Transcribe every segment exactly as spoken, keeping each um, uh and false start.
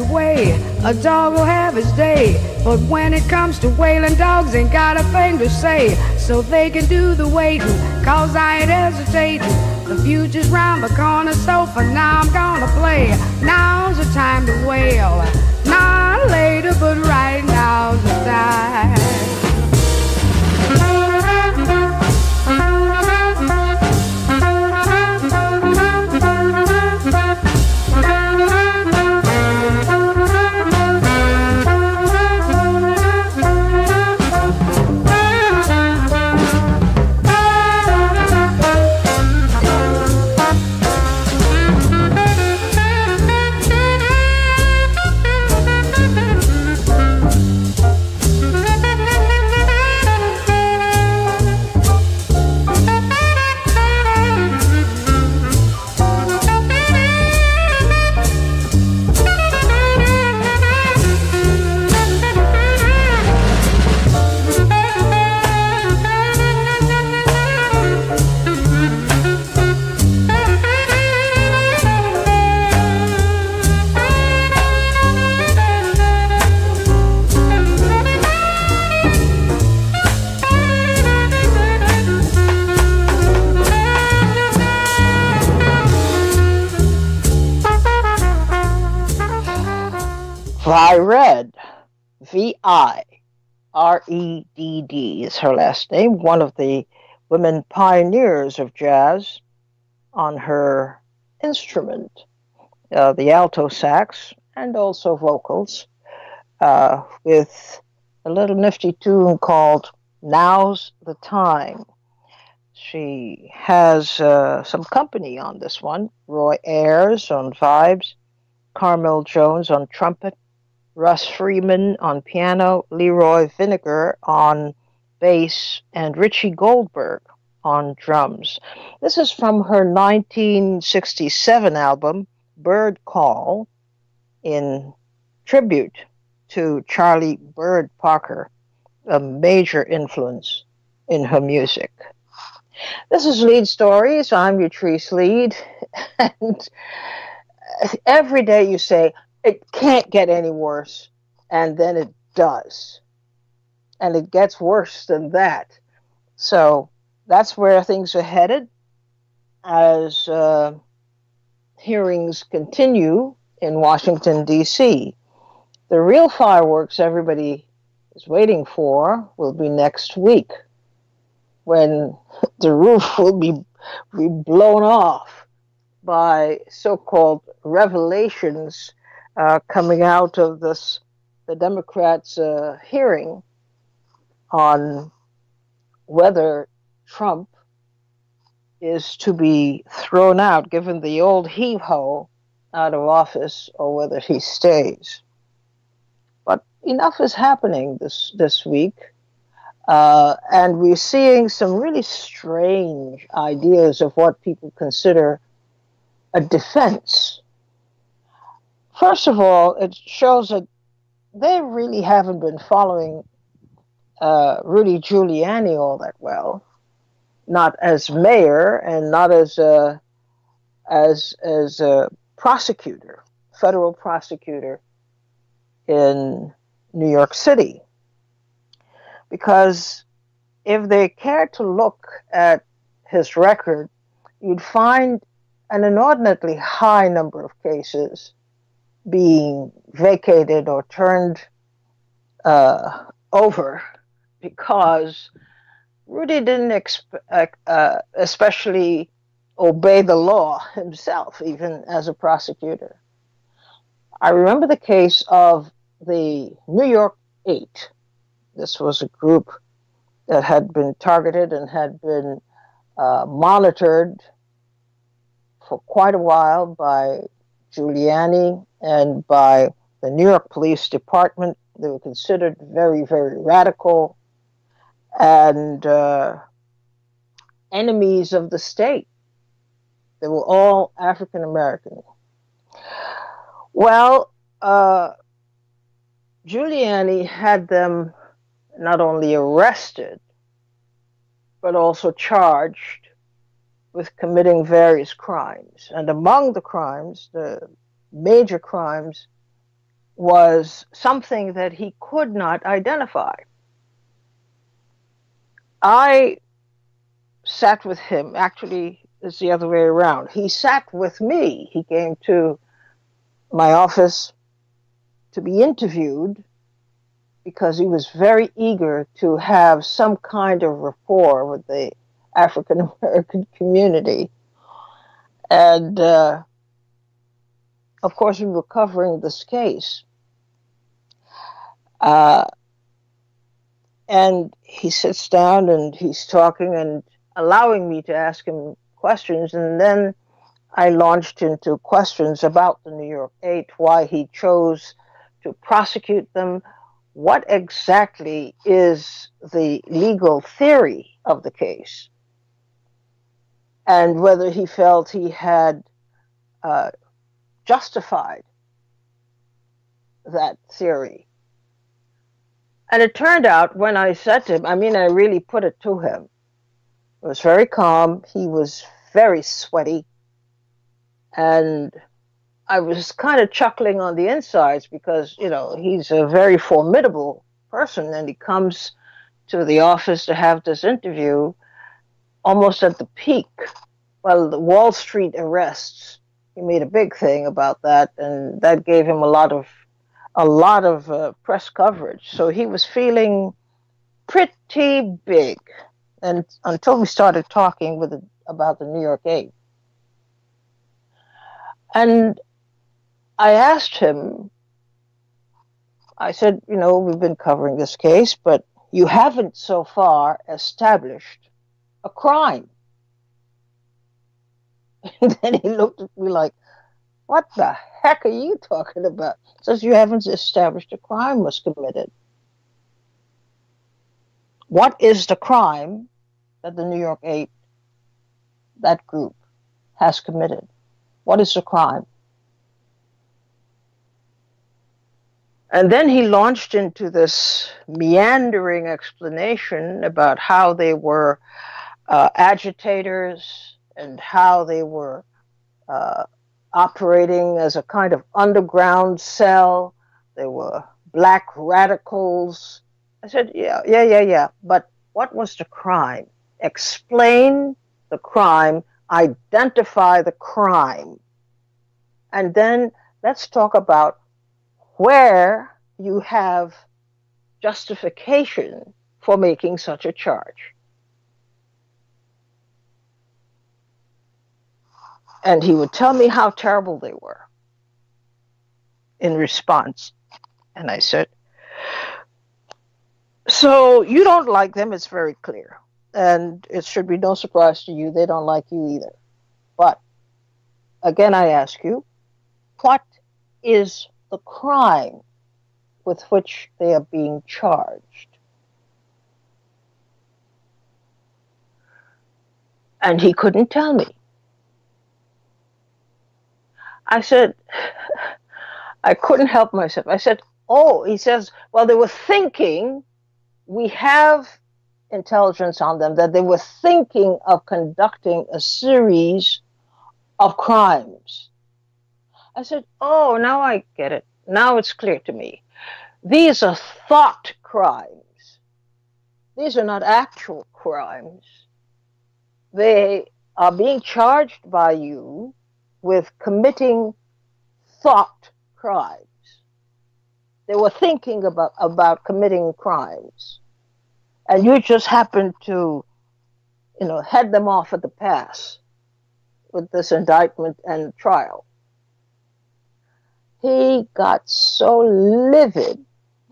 way, a dog will have his day. But when it comes to wailing, dogs ain't got a thing to say. So they can do the waiting, cause I ain't hesitating. The future's round the corner, so for now I'm gonna play. Now's the time to wail, not later, but right now's the time. Vired, V I R E D D is her last name, one of the women pioneers of jazz on her instrument, uh, the alto sax, and also vocals, uh, with a little nifty tune called Now's the Time. She has uh, some company on this one, Roy Ayers on vibes, Carmel Jones on trumpet, Russ Freeman on piano, Leroy Vinegar on bass, and Richie Goldberg on drums. This is from her nineteen sixty-seven album, Bird Call, in tribute to Charlie Bird Parker, a major influence in her music. This is Leid Stories. I'm Utrice Leid, and every day you say, it can't get any worse, and then it does. And it gets worse than that. So that's where things are headed as uh, hearings continue in Washington, D C The real fireworks everybody is waiting for will be next week, when the roof will be, be blown off by so-called revelations Uh, coming out of this, the Democrats' uh, hearing on whether Trump is to be thrown out, given the old heave-ho, out of office, or whether he stays. But enough is happening this, this week, uh, and we're seeing some really strange ideas of what people consider a defense. First of all, it shows that they really haven't been following uh, Rudy Giuliani all that well, not as mayor and not as a, as as a prosecutor, federal prosecutor in New York City. Because if they cared to look at his record, you'd find an inordinately high number of cases being vacated or turned uh, over because Rudy didn't exp- uh, uh, especially obey the law himself, even as a prosecutor. I remember the case of the New York Eight. This was a group that had been targeted and had been uh, monitored for quite a while by Giuliani and by the New York Police Department. They were considered very, very radical and uh, enemies of the state. They were all African American. Well, uh, Giuliani had them not only arrested, but also charged with committing various crimes. And among the crimes, the major crimes was something that he could not identify. I sat with him. Actually, it's the other way around. He sat with me. He came to my office to be interviewed because he was very eager to have some kind of rapport with the African American community. And uh, of course, we were covering this case. Uh, and he sits down and he's talking and allowing me to ask him questions. And then I launched into questions about the New York Eight, why he chose to prosecute them, what exactly is the legal theory of the case, and whether he felt he had uh, justified that theory. And it turned out, when I said to him, I mean, I really put it to him, it was very calm, he was very sweaty, and I was kind of chuckling on the insides because, you know, he's a very formidable person, and he comes to the office to have this interview almost at the peak. Well, the Wall Street arrests, he made a big thing about that, and that gave him a lot of a lot of uh, press coverage. So he was feeling pretty big, and until we started talking with it, about the New York Eight. And I asked him, I said, you know, we've been covering this case, but you haven't so far established a crime. And then he looked at me like, what the heck are you talking about? He says, you haven't established a crime was committed. What is the crime that the New York Eight, that group, has committed? What is the crime? And then he launched into this meandering explanation about how they were uh, agitators and how they were uh, operating as a kind of underground cell. They were black radicals. I said, yeah, yeah, yeah, yeah. But what was the crime? Explain the crime, identify the crime. And then let's talk about where you have justification for making such a charge. And he would tell me how terrible they were in response. And I said, so you don't like them, it's very clear. And it should be no surprise to you, they don't like you either. But again, I ask you, what is the crime with which they are being charged? And he couldn't tell me. I said, I couldn't help myself. I said, oh, he says, well, they were thinking, we have intelligence on them, that they were thinking of conducting a series of crimes. I said, oh, now I get it. Now it's clear to me. These are thought crimes. These are not actual crimes. They are being charged by you with committing thought crimes. They were thinking about, about committing crimes. And you just happened to, you know, head them off at the pass with this indictment and trial. He got so livid.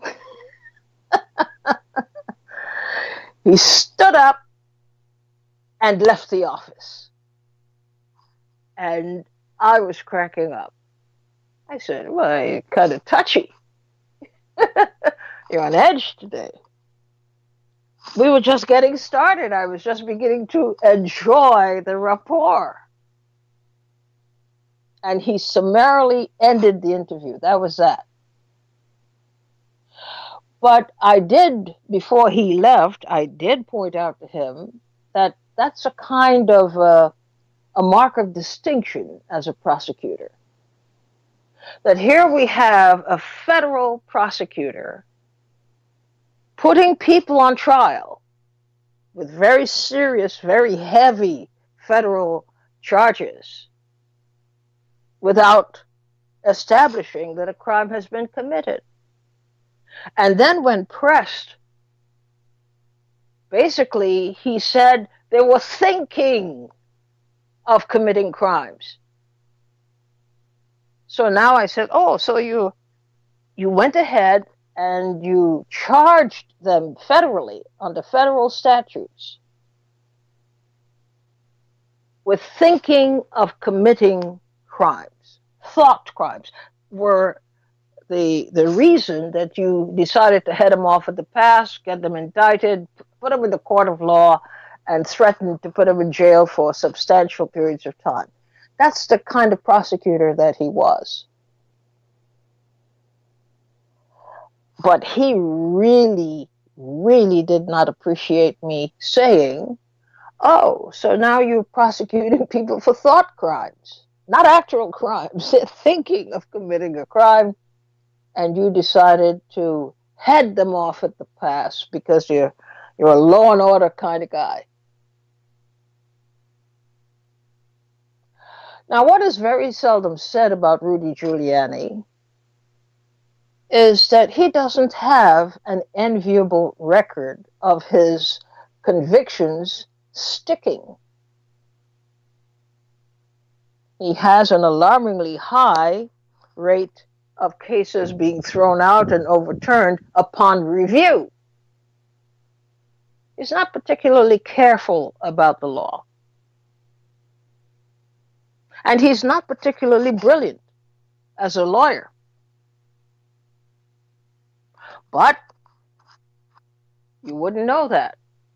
He stood up and left the office. And I was cracking up. I said, well, you're kind of touchy. You're on edge today. We were just getting started. I was just beginning to enjoy the rapport. And he summarily ended the interview. That was that. But I did, before he left, I did point out to him that that's a kind of uh, a mark of distinction as a prosecutor. that here we have a federal prosecutor putting people on trial with very serious, very heavy federal charges without establishing that a crime has been committed. And then when pressed, basically he said they were thinking of committing crimes. So now I said, oh, so you you went ahead and you charged them federally under federal statutes with thinking of committing crimes. Thought crimes were the the reason that you decided to head them off at the pass, get them indicted, put them in the court of law, and threatened to put them in jail for substantial periods of time. That's the kind of prosecutor that he was. But he really, really did not appreciate me saying, oh, so now you're prosecuting people for thought crimes, not actual crimes. They're thinking of committing a crime, and you decided to head them off at the pass because you're, you're a law and order kind of guy. Now, what is very seldom said about Rudy Giuliani is that he doesn't have an enviable record of his convictions sticking. He has an alarmingly high rate of cases being thrown out and overturned upon review. He's not particularly careful about the law. And he's not particularly brilliant as a lawyer. But you wouldn't know that.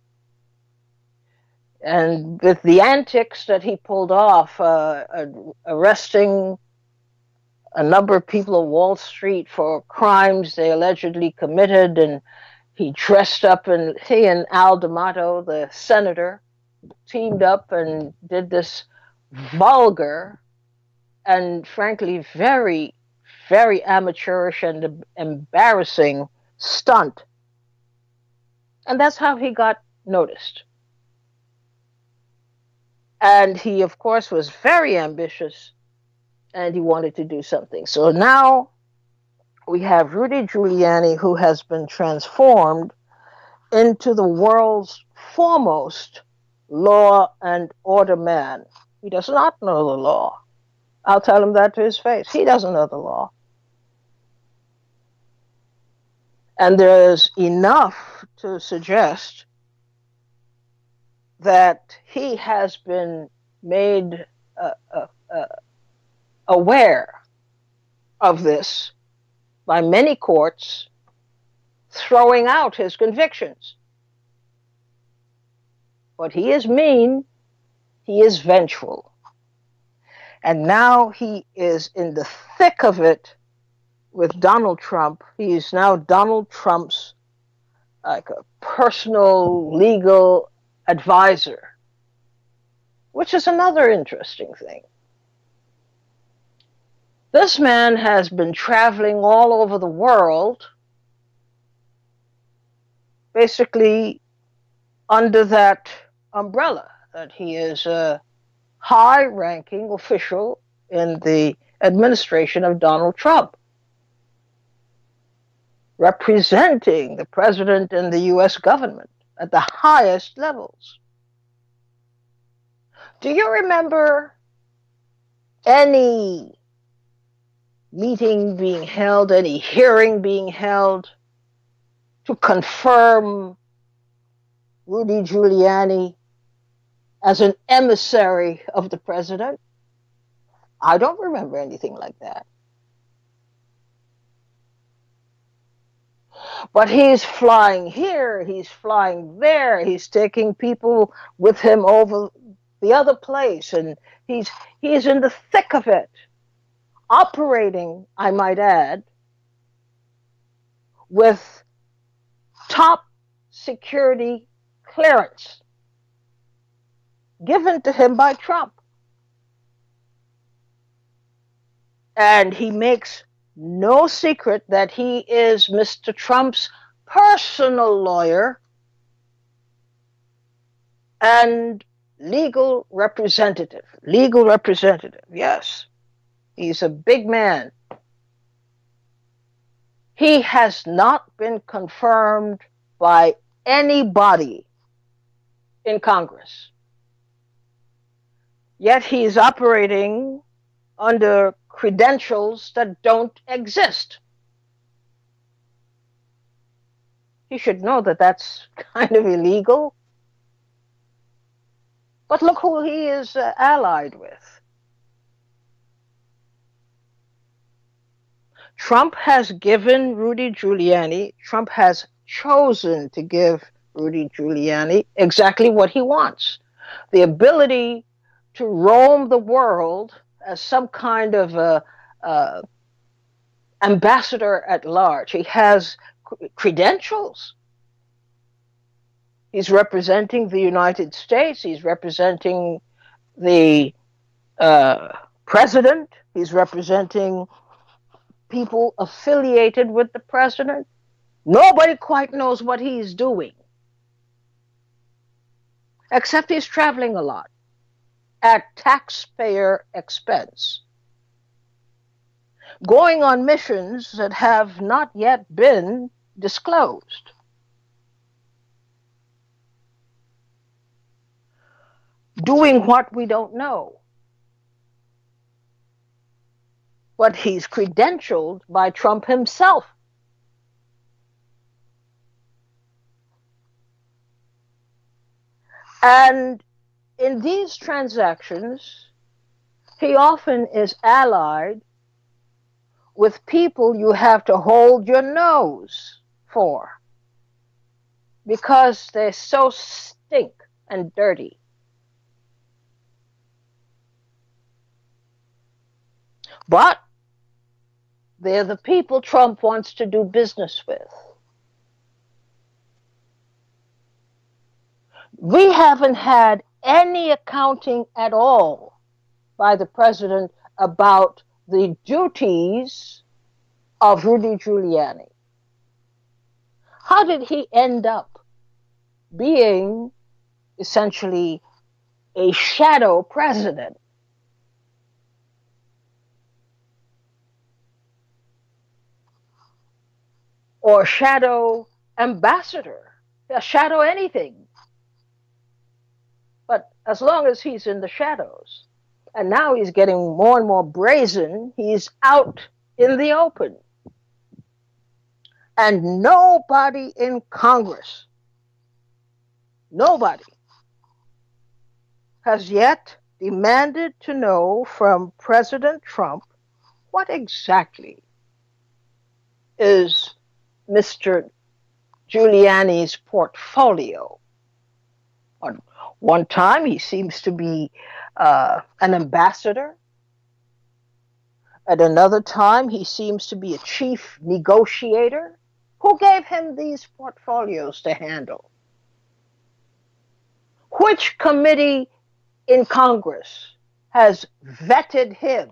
And with the antics that he pulled off, uh, uh, arresting a number of people on Wall Street for crimes they allegedly committed, and he dressed up, and he and Al D'Amato, the senator, teamed up and did this vulgar and frankly very, very amateurish and embarrassing stunt. And that's how he got noticed. And he, of course, was very ambitious, and he wanted to do something. So now we have Rudy Giuliani, who has been transformed into the world's foremost law and order man. He does not know the law. I'll tell him that to his face. He doesn't know the law. And there's enough to suggest that he has been made uh, uh, uh, aware of this by many courts throwing out his convictions. But he is mean, he is vengeful. And now he is in the thick of it with Donald Trump. He is now Donald Trump's like a personal legal advisor, which is another interesting thing. This man has been traveling all over the world, basically under that umbrella that he is a high-ranking official in the administration of Donald Trump, representing the president and the U S government at the highest levels. Do you remember any meeting being held, any hearing being held to confirm Rudy Giuliani as an emissary of the president? I don't remember anything like that. But he's flying here, he's flying there, he's taking people with him over the other place, and he's he's in the thick of it, operating, I might add, with top security clearance given to him by Trump. And he makes no secret that he is Mister Trump's personal lawyer and legal representative. Legal representative, yes. He's a big man. He has not been confirmed by anybody in Congress. Yet he's operating under credentials that don't exist. He should know that that's kind of illegal. But look who he is uh, allied with. Trump has given Rudy Giuliani, Trump has chosen to give Rudy Giuliani exactly what he wants. The ability to roam the world as some kind of a, uh, ambassador at large. He has credentials. He's representing the United States. He's representing the uh, president. He's representing people affiliated with the president. Nobody quite knows what he's doing, except he's traveling a lot at taxpayer expense, going on missions that have not yet been disclosed. Doing what we don't know. But he's credentialed by Trump himself. And in these transactions, he often is allied with people you have to hold your nose for because they so stink and dirty. But they're the people Trump wants to do business with. We haven't had any accounting at all by the president about the duties of Rudy Giuliani. How did he end up being essentially a shadow president? Or shadow ambassador, a shadow anything. But as long as he's in the shadows, and now he's getting more and more brazen, he's out in the open. And nobody in Congress, nobody, has yet demanded to know from President Trump what exactly is Mister Giuliani's portfolio. On one time, he seems to be uh, an ambassador. At another time, he seems to be a chief negotiator. Who gave him these portfolios to handle? Which committee in Congress has vetted him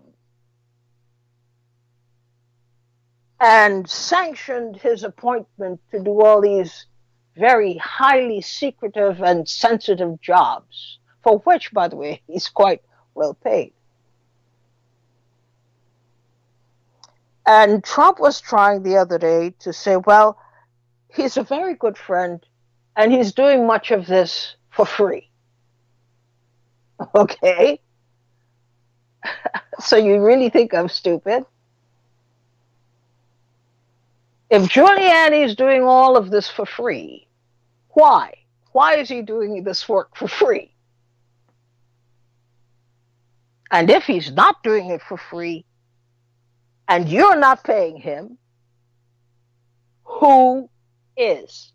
and sanctioned his appointment to do all these very highly secretive and sensitive jobs, for which, by the way, he's quite well paid? And Trump was trying the other day to say, well, he's a very good friend, and he's doing much of this for free. Okay? So you really think I'm stupid? If Giuliani is doing all of this for free, why? Why is he doing this work for free? And if he's not doing it for free, and you're not paying him, who is?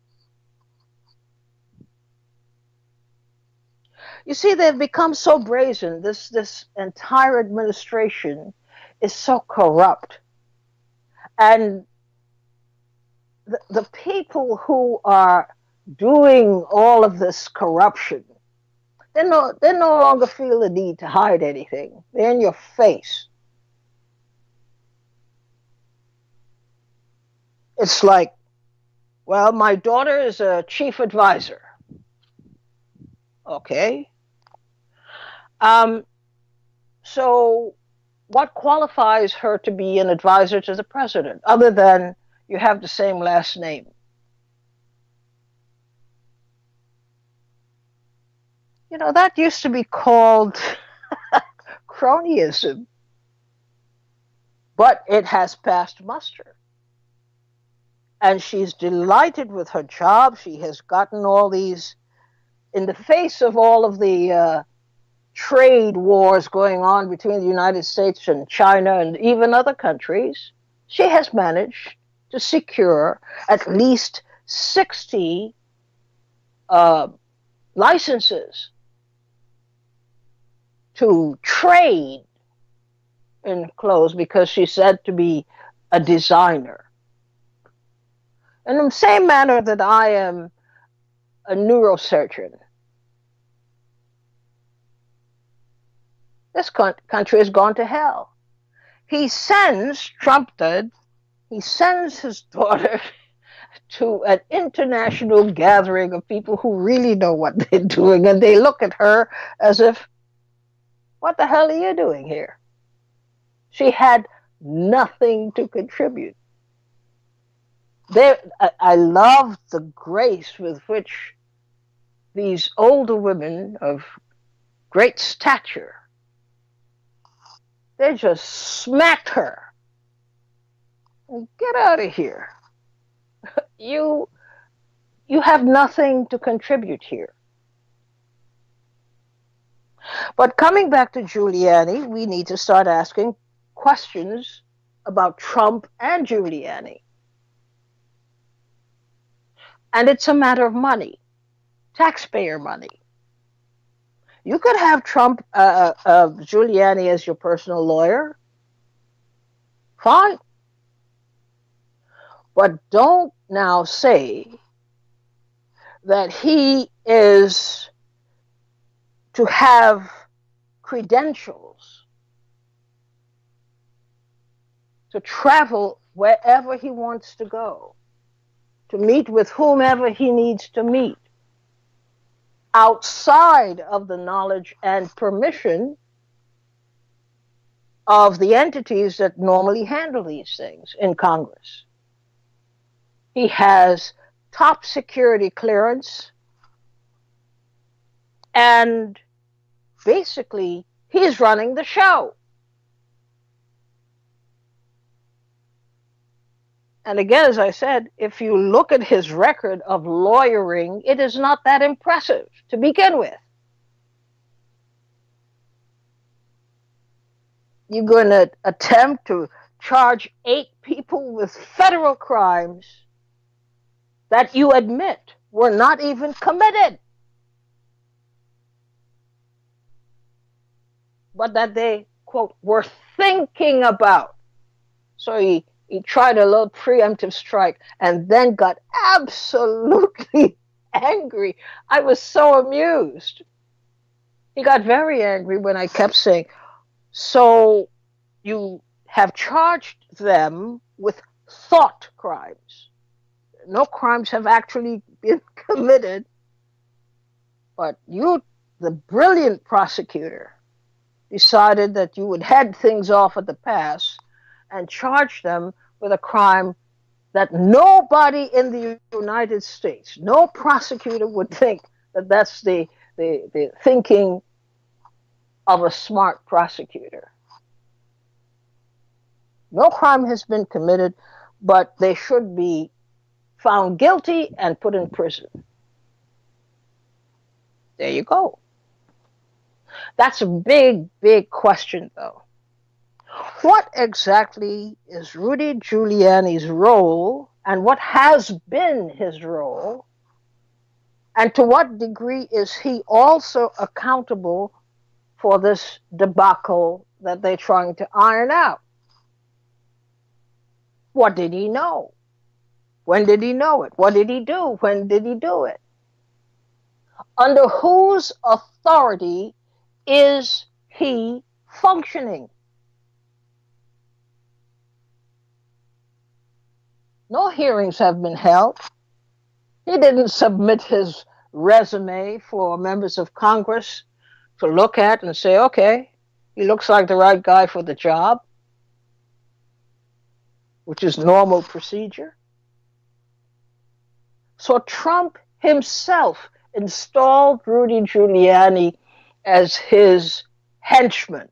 You see, they've become so brazen. This, this entire administration is so corrupt. And the, the people who are doing all of this corruption, they no, they no longer feel the need to hide anything. They're in your face. It's like, well, my daughter is a chief advisor. Okay. Um, so what qualifies her to be an advisor to the president other than you have the same last name? You know, that used to be called cronyism, but it has passed muster. And she's delighted with her job. She has gotten all these, in the face of all of the uh, trade wars going on between the United States and China and even other countries, she has managed to secure at least sixty uh, licenses to trade in clothes because she's said to be a designer. In the same manner that I am a neurosurgeon, this country has gone to hell. He sends, Trump did, he sends his daughter to an international gathering of people who really know what they're doing, and they look at her as if, what the hell are you doing here? She had nothing to contribute. There, I, I love the grace with which these older women of great stature, they just smacked her. Get out of here. You, you have nothing to contribute here. But coming back to Giuliani, we need to start asking questions about Trump and Giuliani. And it's a matter of money, taxpayer money. You could have Trump, uh, uh, Giuliani as your personal lawyer. Fine. But don't now say that he is to have credentials to travel wherever he wants to go, to meet with whomever he needs to meet, outside of the knowledge and permission of the entities that normally handle these things in Congress. He has top security clearance, and basically, he's running the show. And again, as I said, if you look at his record of lawyering, it is not that impressive to begin with. You're going to attempt to charge eight people with federal crimes that you admit were not even committed, but that they, quote, were thinking about. So he, he tried a little preemptive strike and then got absolutely angry. I was so amused. He got very angry when I kept saying, so you have charged them with thought crimes. No crimes have actually been committed, but you, the brilliant prosecutor, decided that you would head things off at the pass and charge them with a crime that nobody in the United States, no prosecutor would think that that's the, the, the thinking of a smart prosecutor. No crime has been committed, but they should be found guilty and put in prison. There you go. That's a big, big question, though. What exactly is Rudy Giuliani's role, and what has been his role, and to what degree is he also accountable for this debacle that they're trying to iron out? What did he know? When did he know it? What did he do? When did he do it? Under whose authority is he functioning? No hearings have been held. He didn't submit his resume for members of Congress to look at and say, okay, he looks like the right guy for the job, which is normal procedure. So Trump himself installed Rudy Giuliani as his henchman.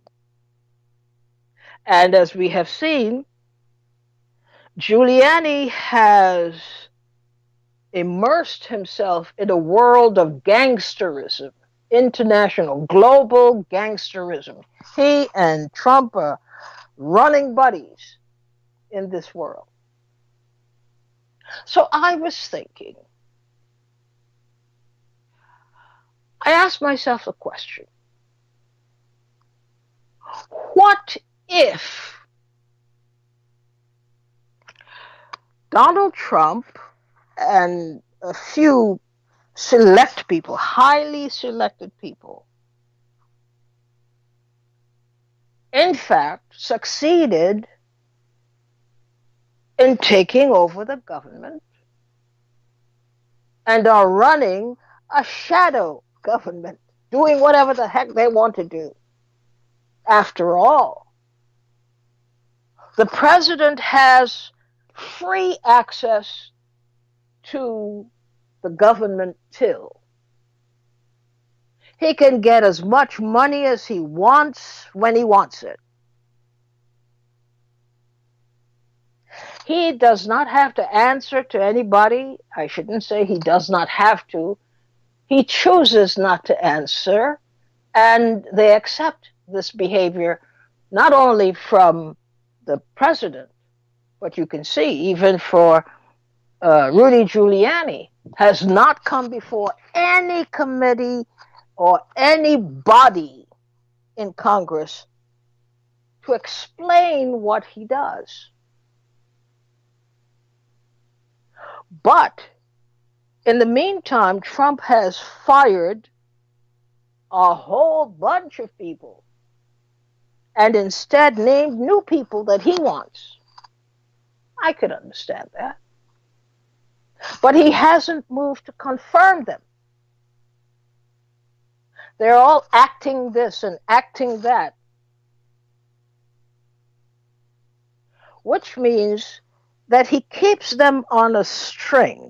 And as we have seen, Giuliani has immersed himself in a world of gangsterism, international, global gangsterism. He and Trump are running buddies in this world. So I was thinking, I asked myself a question. What if Donald Trump and a few select people, highly selected people, in fact, succeeded in taking over the government and are running a shadow government, doing whatever the heck they want to do? After all, the president has free access to the government till. He can get as much money as he wants when he wants it. He does not have to answer to anybody. I shouldn't say he does not have to. He chooses not to answer, and they accept this behavior not only from the president, but you can see even for uh, Rudy Giuliani has not come before any committee or any body in Congress to explain what he does. But in the meantime, Trump has fired a whole bunch of people and instead named new people that he wants. I could understand that. But he hasn't moved to confirm them. They're all acting this and acting that, which means that he keeps them on a string.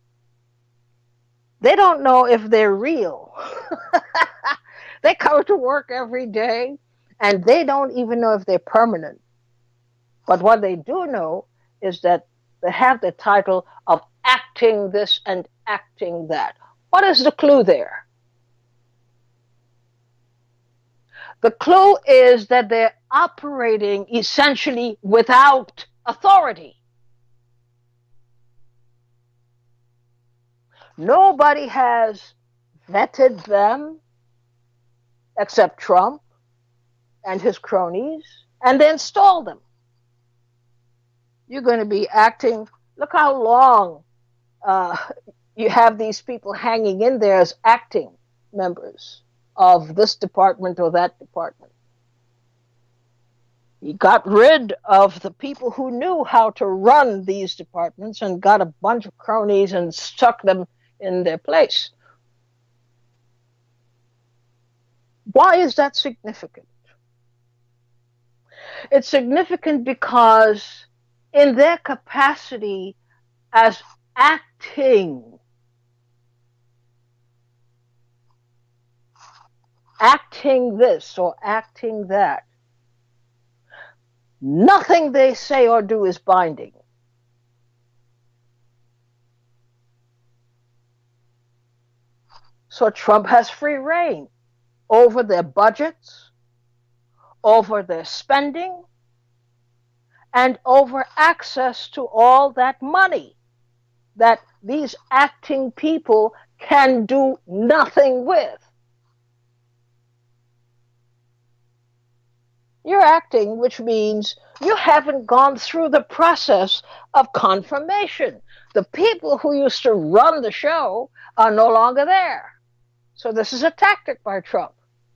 They don't know if they're real. They come to work every day, and they don't even know if they're permanent. But what they do know is that they have the title of acting this and acting that. What is the clue there? The clue is that they're operating essentially without authority. Nobody has vetted them except Trump and his cronies, and they install them. You're going to be acting, look how long uh, you have these people hanging in there as acting members of this department or that department. He got rid of the people who knew how to run these departments and got a bunch of cronies and stuck them in their place. Why is that significant? It's significant because in their capacity as acting, acting this or acting that, nothing they say or do is binding. So Trump has free reign over their budgets, over their spending, and over access to all that money that these acting people can do nothing with. You're acting, which means you haven't gone through the process of confirmation. The people who used to run the show are no longer there. So this is a tactic by Trump.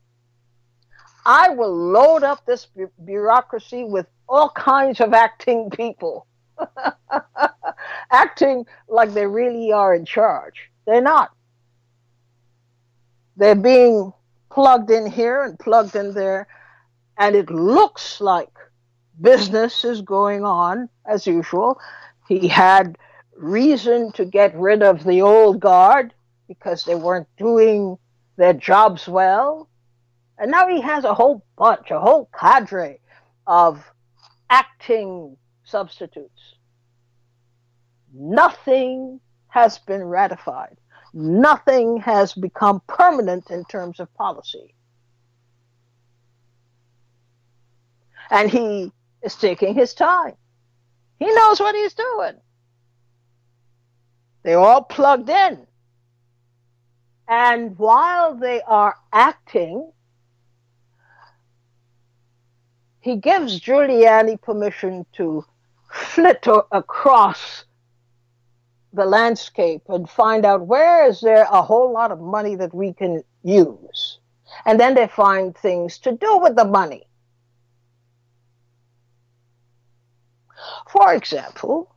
I will load up this bu- bureaucracy with all kinds of acting people. acting like they really are in charge. They're not. They're being plugged in here and plugged in there, and it looks like business is going on as usual. He had reason to get rid of the old guard because they weren't doing their jobs well. And now he has a whole bunch, a whole cadre of acting substitutes. Nothing has been ratified. Nothing has become permanent in terms of policy. And he is taking his time. He knows what he's doing. They're all plugged in. And while they are acting, he gives Giuliani permission to flit across the landscape and find out where is there a whole lot of money that we can use. And then they find things to do with the money. For example,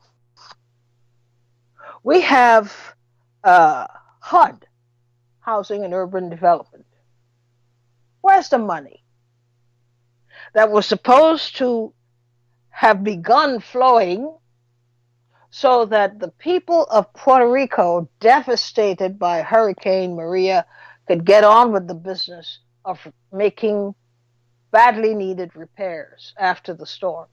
we have uh, H U D, Housing and Urban Development. Where's the money that was supposed to have begun flowing so that the people of Puerto Rico, devastated by Hurricane Maria, could get on with the business of making badly needed repairs after the storm,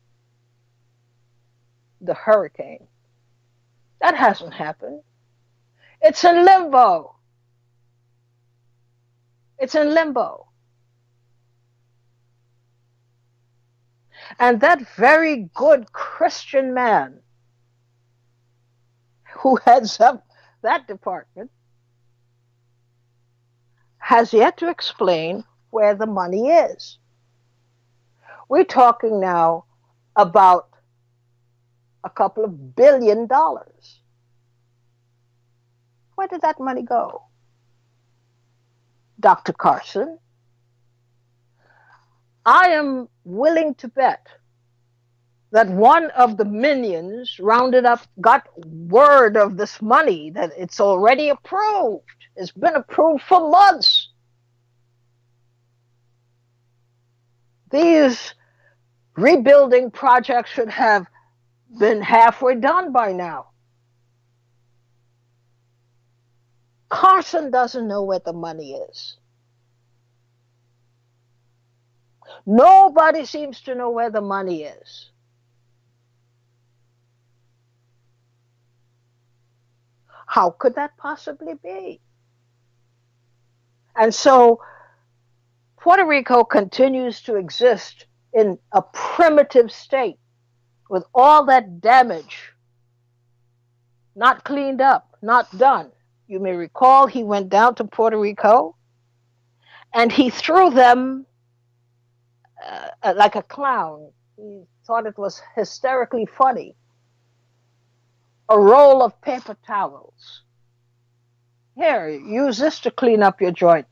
the hurricane? That hasn't happened. It's in limbo. It's in limbo. And that very good Christian man who heads up that department has yet to explain where the money is. We're talking now about a couple of billion dollars. Where did that money go? Doctor Carson, I am willing to bet that one of the minions rounded up, got word of this money, that it's already approved. It's been approved for months. These rebuilding projects should have been halfway done by now. Carson doesn't know where the money is. Nobody seems to know where the money is. How could that possibly be? And so Puerto Rico continues to exist in a primitive state with all that damage not cleaned up, not done. You may recall he went down to Puerto Rico and he threw them uh, like a clown. He thought it was hysterically funny. A roll of paper towels. Here, use this to clean up your joint.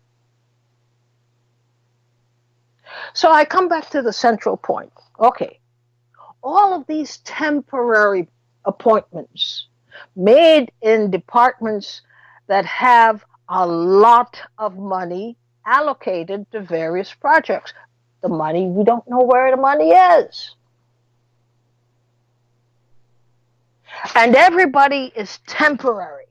So I come back to the central point. Okay, all of these temporary appointments made in departments that have a lot of money allocated to various projects. The money, we don't know where the money is. And everybody is temporary.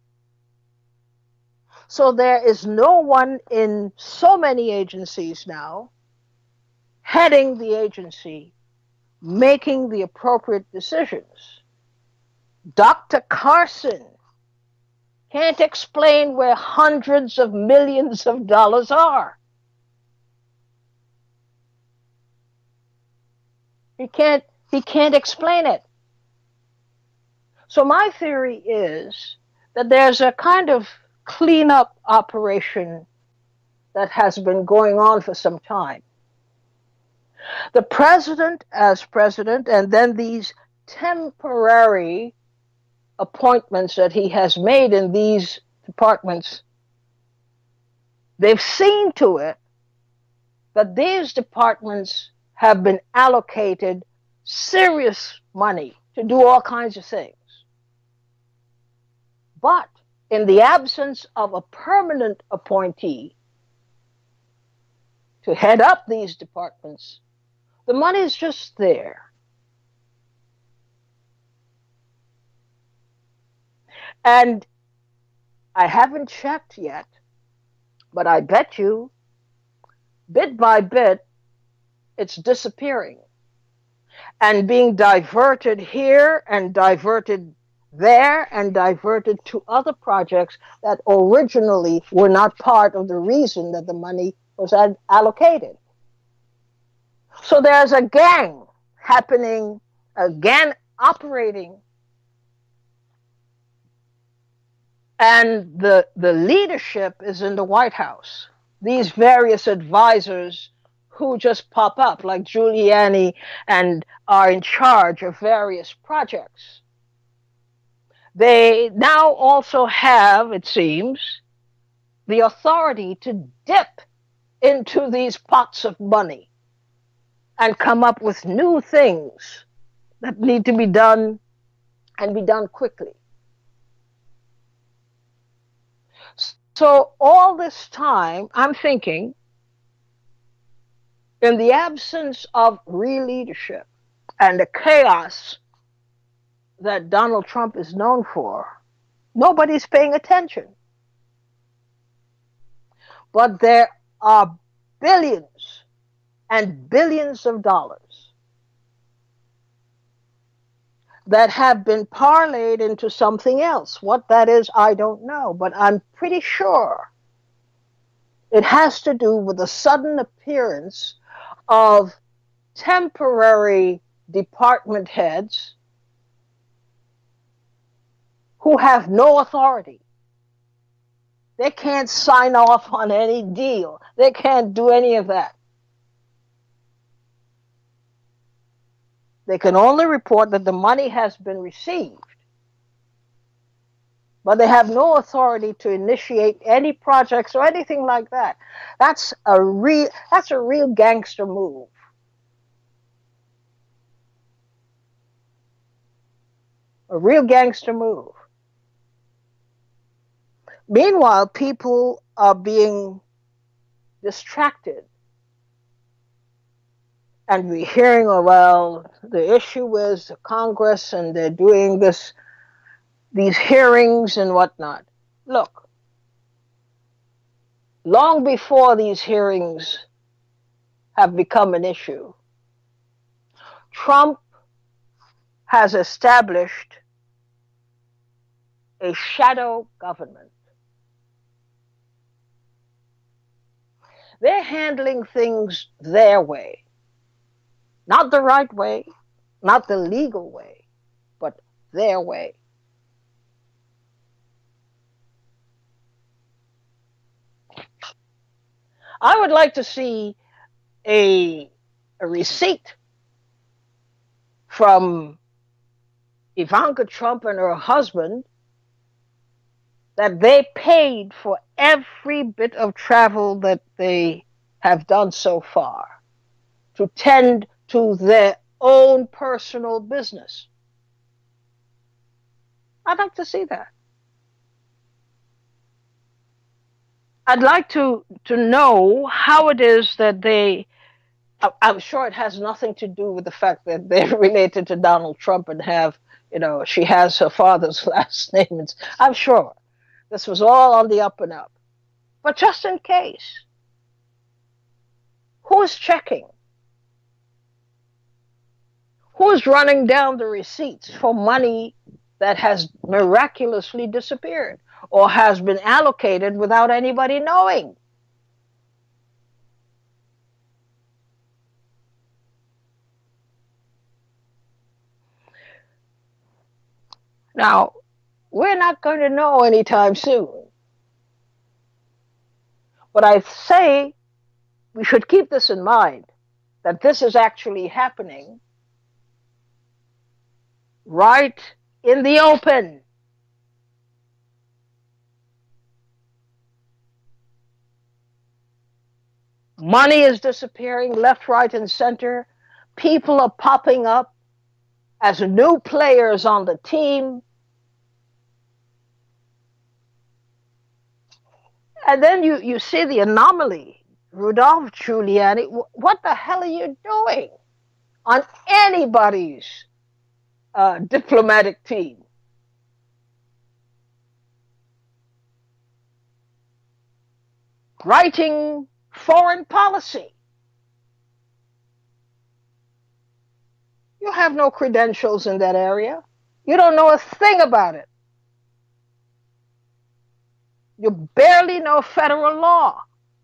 So there is no one in so many agencies now heading the agency, making the appropriate decisions. Doctor Carson can't explain where hundreds of millions of dollars are. He can't, he can't explain it. So my theory is that there's a kind of cleanup operation that has been going on for some time. The president as president, and then these temporary appointments that he has made in these departments, they've seen to it that these departments have been allocated serious money to do all kinds of things. But in the absence of a permanent appointee to head up these departments, the money is just there. And I haven't checked yet, but I bet you, bit by bit, it's disappearing and being diverted here and diverted there and diverted to other projects that originally were not part of the reason that the money was allocated. So there's a gang happening, a gang operating, and the, the leadership is in the White House. These various advisors who just pop up, like Giuliani, and are in charge of various projects. They now also have, it seems, the authority to dip into these pots of money and come up with new things that need to be done and be done quickly. So all this time, I'm thinking, in the absence of real leadership and the chaos that Donald Trump is known for, nobody's paying attention. But there are billions and billions of dollars that have been parlayed into something else. What that is, I don't know, but I'm pretty sure it has to do with the sudden appearance of temporary department heads who have no authority. They can't sign off on any deal. They can't do any of that. They can only report that the money has been received, but they have no authority to initiate any projects or anything like that. That's a real, that's a real gangster move. A real gangster move. Meanwhile, people are being distracted. And we're hearing, oh, well, the issue is the Congress and they're doing this, these hearings and whatnot. Look, long before these hearings have become an issue, Trump has established a shadow government. They're handling things their way. Not the right way, not the legal way, but their way. I would like to see a, a receipt from Ivanka Trump and her husband that they paid for every bit of travel that they have done so far to tend to their own personal business. I'd like to see that. I'd like to, to know how it is that they, I'm sure it has nothing to do with the fact that they're related to Donald Trump and have, you know, she has her father's last name. I'm sure this was all on the up and up. But just in case, who's checking? Who's running down the receipts for money that has miraculously disappeared or has been allocated without anybody knowing? Now, we're not going to know anytime soon. But I say we should keep this in mind, that this is actually happening right in the open. Money is disappearing left, right, and center. People are popping up as new players on the team. And then you, you see the anomaly. Rudolph Giuliani, what the hell are you doing on anybody's uh, diplomatic team? Writing foreign policy. You have no credentials in that area. You don't know a thing about it. You barely know federal law.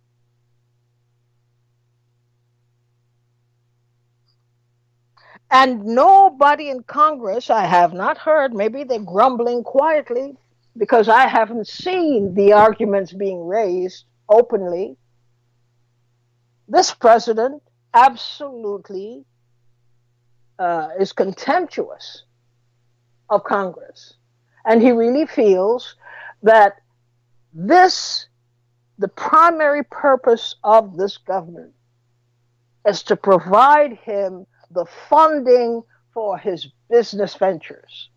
And nobody in Congress, I have not heard, maybe they're grumbling quietly because I haven't seen the arguments being raised openly. This president absolutely uh, is contemptuous of Congress. And he really feels that this, the primary purpose of this government is to provide him the funding for his business ventures.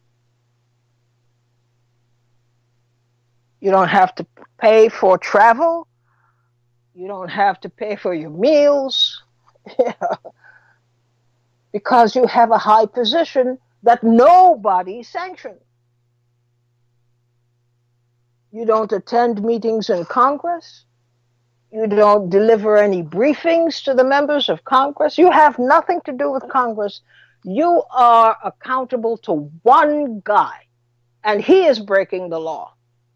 You don't have to pay for travel. You don't have to pay for your meals. Because you have a high position that nobody sanctions. You don't attend meetings in Congress. You don't deliver any briefings to the members of Congress. You have nothing to do with Congress. You are accountable to one guy, and he is breaking the law.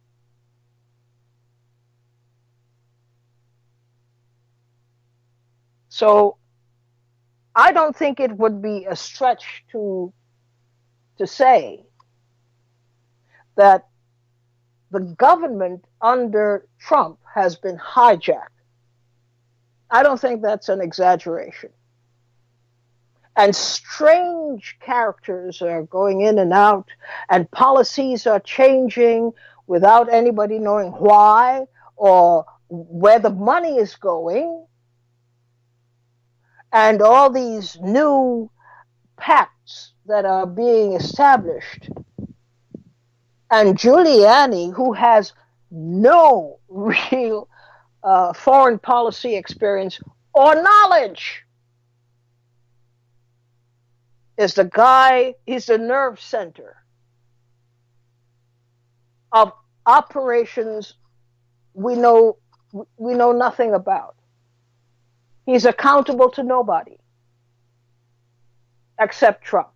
So I don't think it would be a stretch to, to say that the government under Trump has been hijacked. I don't think that's an exaggeration. And strange characters are going in and out, and policies are changing without anybody knowing why or where the money is going. And all these new pacts that are being established. And Giuliani, who has no real uh, foreign policy experience or knowledge, is the guy, he's the nerve center of operations we know, we know nothing about. He's accountable to nobody except Trump.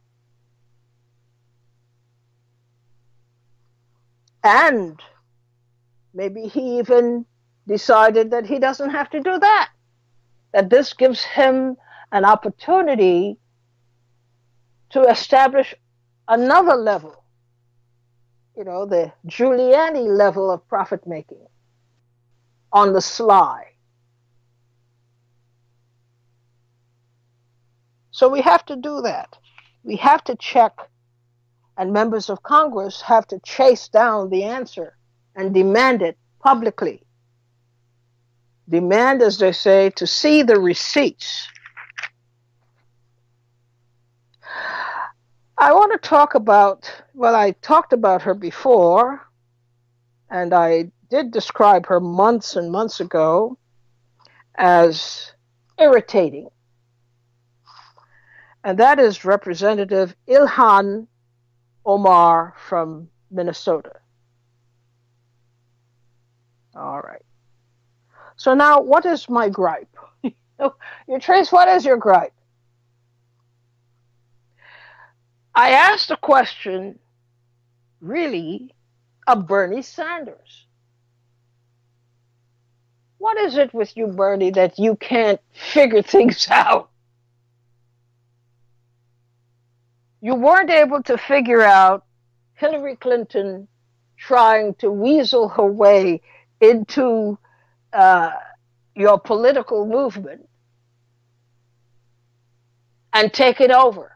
And maybe he even decided that he doesn't have to do that, that this gives him an opportunity to establish another level, you know, the Giuliani level of profit making on the sly. So we have to do that. We have to check, and members of Congress have to chase down the answer and demand it publicly. Demand, as they say, to see the receipts. I want to talk about, well, I talked about her before, and I did describe her months and months ago as irritating. And that is Representative Ilhan Omar from Minnesota. All right. So now, what is my gripe? You Trace, what is your gripe? I asked a question, really, of Bernie Sanders. What is it with you, Bernie, that you can't figure things out? You weren't able to figure out Hillary Clinton trying to weasel her way into uh, your political movement and take it over.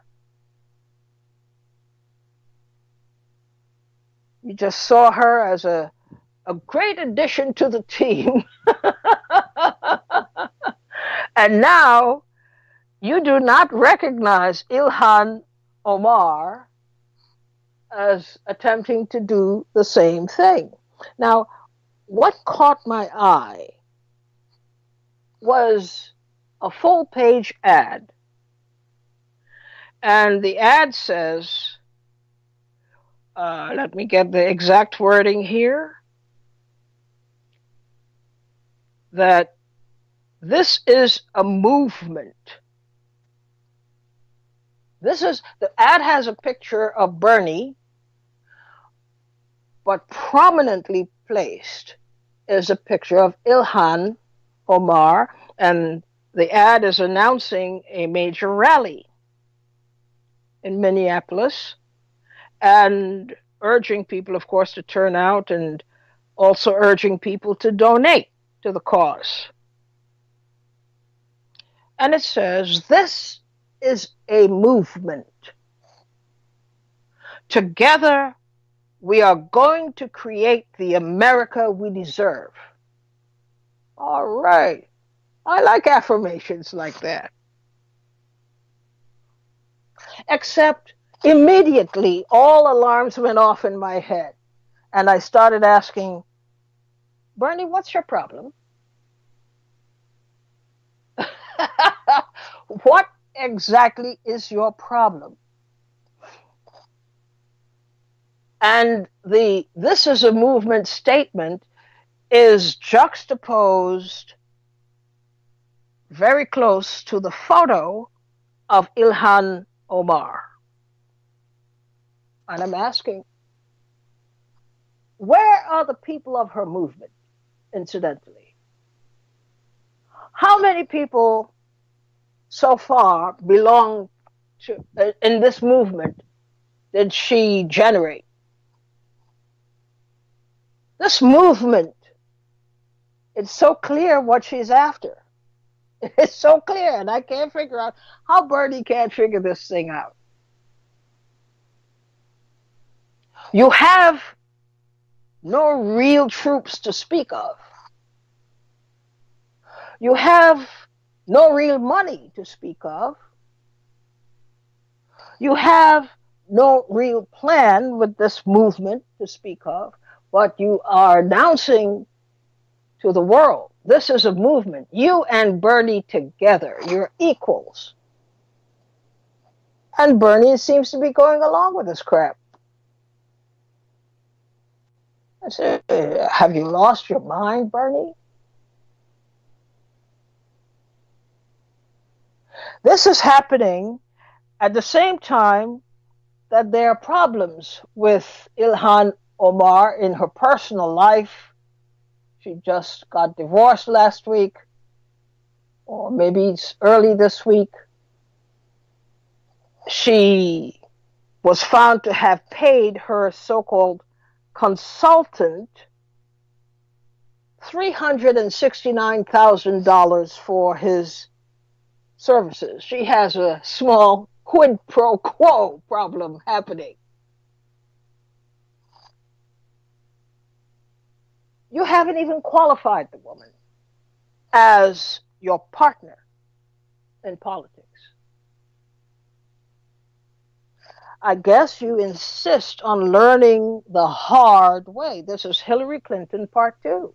You just saw her as a, a great addition to the team. And now you do not recognize Ilhan Omar as attempting to do the same thing. Now, what caught my eye was a full page ad. And the ad says, uh, let me get the exact wording here, that this is a movement. This is, the ad has a picture of Bernie, but prominently placed is a picture of Ilhan Omar, and the ad is announcing a major rally in Minneapolis and urging people, of course, to turn out, and also urging people to donate to the cause. And it says, this is a movement. Together, we are going to create the America we deserve. All right. I like affirmations like that. Except immediately all alarms went off in my head. And I started asking, Bernie, what's your problem? What exactly is your problem? And the this is a movement statement is juxtaposed very close to the photo of Ilhan Omar. And I'm asking, where are the people of her movement, incidentally? How many people so far belong to, uh, in this movement did she generate? This movement, it's so clear what she's after. It's so clear, and I can't figure out how Bernie can't figure this thing out. You have no real troops to speak of. You have no real money to speak of. You have no real plan with this movement to speak of, but you are announcing to the world, this is a movement. You and Bernie together, you're equals. And Bernie seems to be going along with this crap. I said, have you lost your mind, Bernie? This is happening at the same time that there are problems with Ilhan Omar in her personal life. She just got divorced last week, or maybe it's early this week. She was found to have paid her so-called consultant three hundred sixty-nine thousand dollars for his services. She has a small quid-pro-quo problem happening. You haven't even qualified the woman as your partner in politics. I guess you insist on learning the hard way. This is Hillary Clinton part two.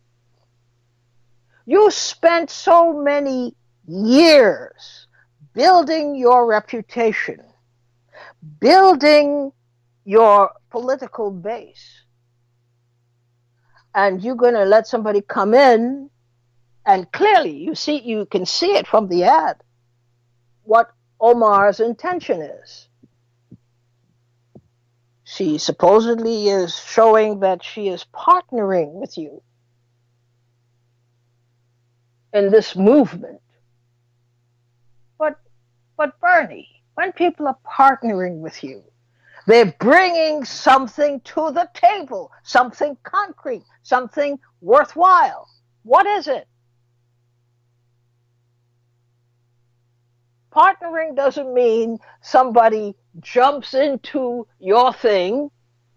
You spent so many years building your reputation, building your political base, and you're going to let somebody come in, and clearly you see, you can see it from the ad, what Omar's intention is. She supposedly is showing that she is partnering with you in this movement. But, but Bernie, when people are partnering with you, they're bringing something to the table, something concrete, something worthwhile. What is it? Partnering doesn't mean somebody jumps into your thing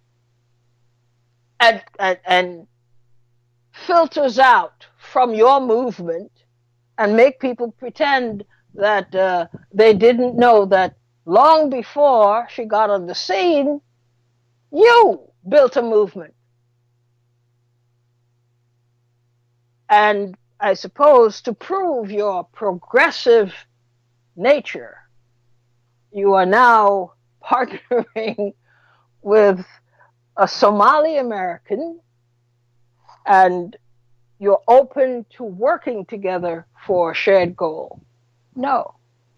and, and, and filters out from your movement and make people pretend that uh, they didn't know that long before she got on the scene, you built a movement. And I suppose to prove your progressive nature, you are now partnering with a Somali American, and you're open to working together for a shared goal. No.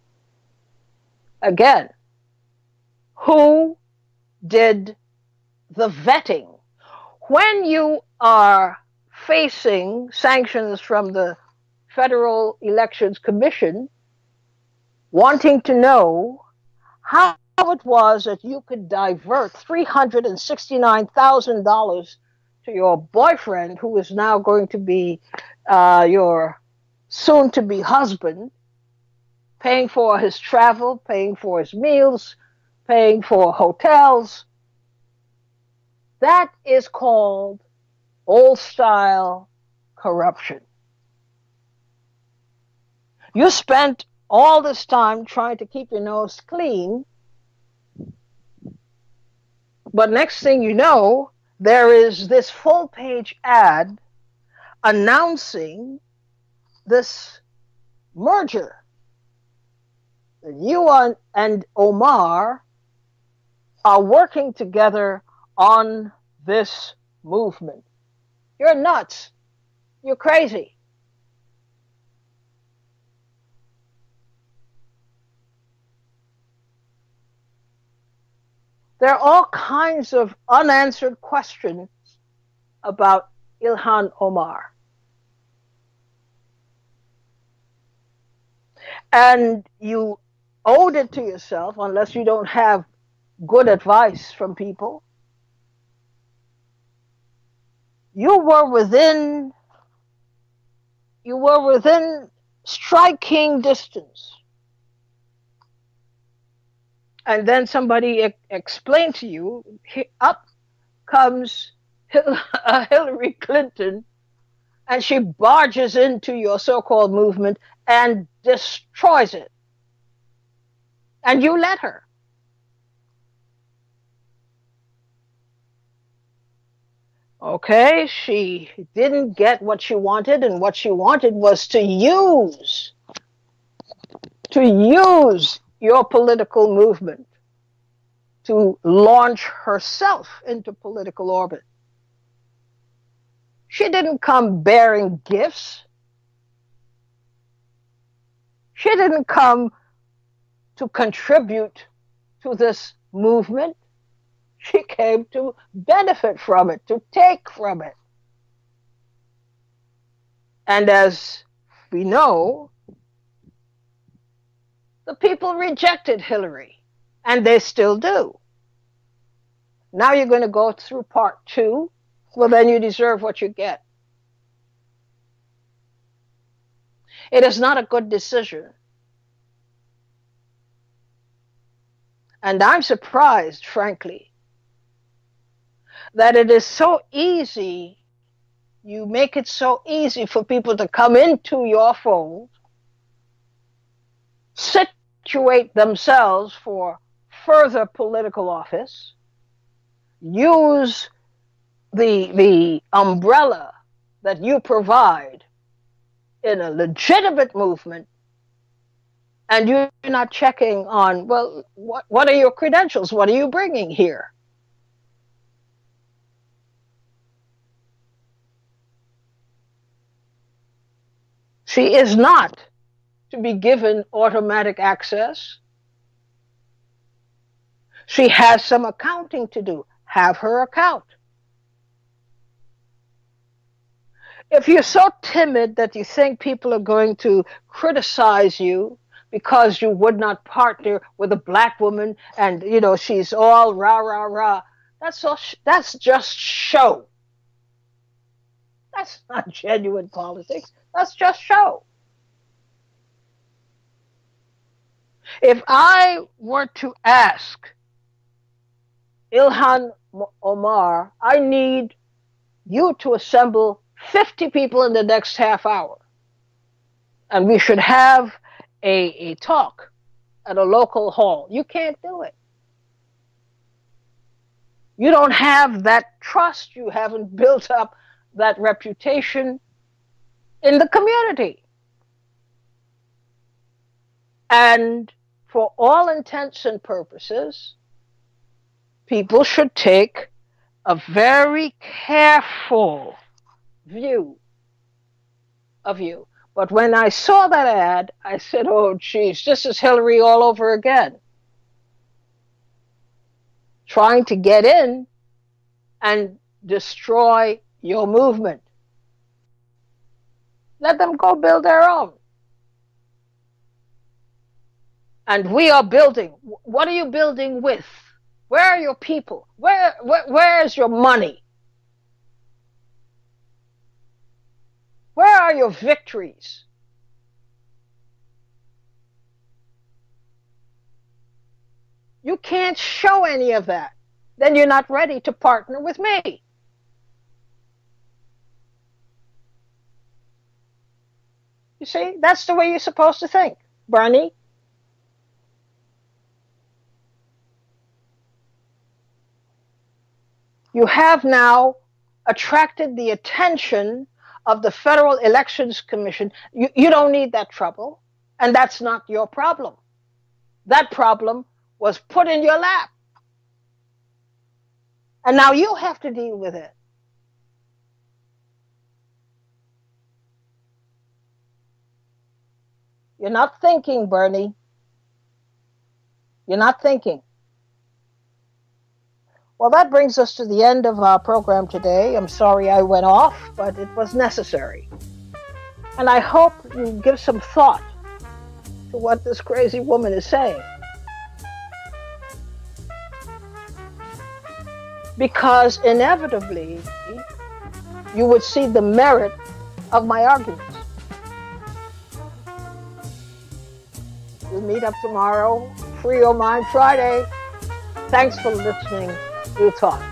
Again, who did the vetting? When you are facing sanctions from the Federal Elections Commission, wanting to know how it was that you could divert three hundred sixty-nine thousand dollars to your boyfriend, who is now going to be uh, your soon-to-be husband, paying for his travel, paying for his meals, paying for hotels. That is called old-style corruption. You spent all this time trying to keep your nose clean, but next thing you know, there is this full-page ad announcing this merger. You and Omar are working together on this movement. You're nuts. You're crazy. There are all kinds of unanswered questions about Ilhan Omar. And you owed it to yourself, unless you don't have good advice from people. You were within, you were within striking distance. And then somebody e- explained to you, up comes Hil- uh, Hillary Clinton, and she barges into your so-called movement and destroys it. And you let her. Okay, she didn't get what she wanted, and what she wanted was to use, to use your political movement to launch herself into political orbit. She didn't come bearing gifts. She didn't come to contribute to this movement. She came to benefit from it, to take from it. And as we know, the people rejected Hillary, and they still do. Now you're going to go through part two. Well, then you deserve what you get. It is not a good decision. And I'm surprised, frankly, that it is so easy, you make it so easy for people to come into your fold, situate themselves for further political office, use the, the umbrella that you provide in a legitimate movement, and you're not checking on, well, what, what are your credentials? What are you bringing here? She is not to be given automatic access. She has some accounting to do. Have her account. If you're so timid that you think people are going to criticize you because you would not partner with a black woman and, you know, she's all rah, rah, rah, that's, all, that's just show. That's not genuine politics. That's just show. If I were to ask Ilhan Omar, I need you to assemble fifty people in the next half hour, and we should have a, a talk at a local hall. You can't do it. You don't have that trust. You haven't built up that reputation. in the community. And for all intents and purposes, people should take a very careful view of you. But when I saw that ad, I said, oh, geez, this is Hillary all over again. Trying to get in and destroy your movement. Let them go build their own. And we are building. What are you building with? Where are your people? Where, where, where is your money? Where are your victories? You can't show any of that. Then you're not ready to partner with me. You see, that's the way you're supposed to think, Bernie. You have now attracted the attention of the Federal Elections Commission. You, you don't need that trouble, and that's not your problem. That problem was put in your lap. And now you have to deal with it. You're not thinking, Bernie. You're not thinking. Well, that brings us to the end of our program today. I'm sorry I went off, but it was necessary. And I hope you give some thought to what this crazy woman is saying. Because inevitably, you would see the merit of my arguments. We'll meet up tomorrow, Free Your Mind Friday. Thanks for listening. We'll talk.